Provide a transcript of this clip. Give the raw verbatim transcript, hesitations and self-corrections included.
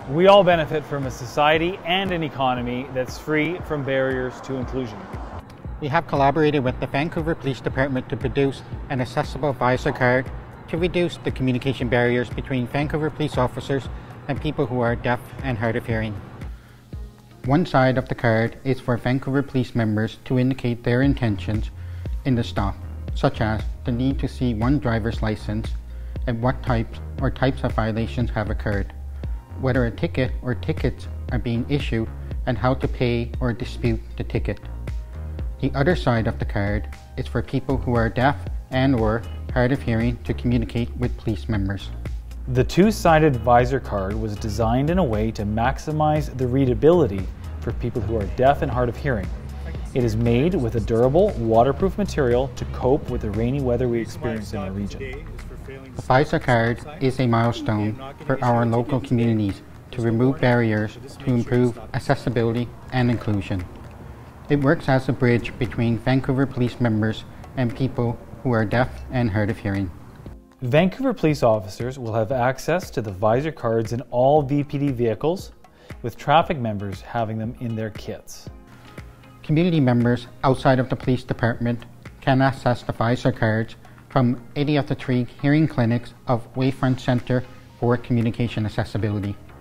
We all benefit from a society and an economy that's free from barriers to inclusion. We have collaborated with the Vancouver Police Department to produce an accessible visor card to reduce the communication barriers between Vancouver police officers and people who are deaf and hard of hearing. One side of the card is for Vancouver police members to indicate their intentions in the stop, such as the need to see one driver's license and what types or types of violations have occurred, whether a ticket or tickets are being issued, and how to pay or dispute the ticket. The other side of the card is for people who are deaf and or hard of hearing to communicate with police members. The two-sided visor card was designed in a way to maximize the readability for people who are deaf and hard of hearing. It is made with a durable, waterproof material to cope with the rainy weather we experience in our region. The visor card is a milestone for our local communities to remove barriers to improve accessibility and inclusion. It works as a bridge between Vancouver police members and people who are deaf and hard of hearing. Vancouver police officers will have access to the visor cards in all V P D vehicles, with traffic members having them in their kits. Community members outside of the police department can access the visor cards from any of the three hearing clinics of Wavefront Centre for Communication Accessibility.